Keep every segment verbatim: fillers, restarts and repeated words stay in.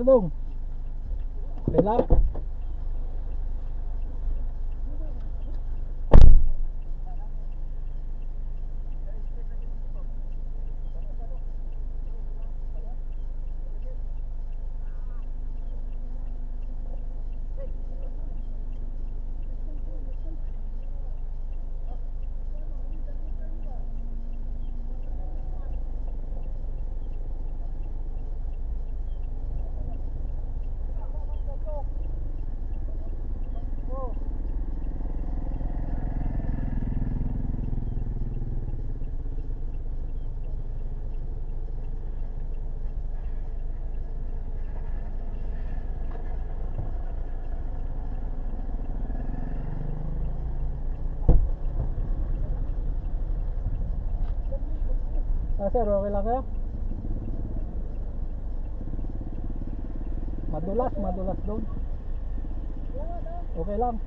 Dong? Okay lang? Ah, sir, okay lang kayo? Madulas, madulas doon. Okay lang.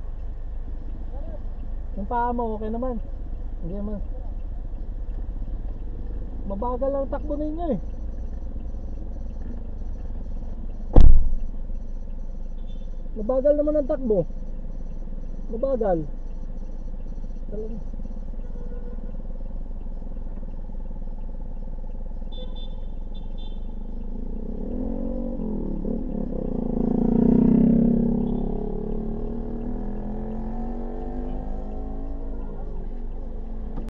Yung paa mo, okay naman. Hindi naman. Mabagal lang takbo ninyo eh. Mabagal naman ang takbo. Mabagal. Talaga.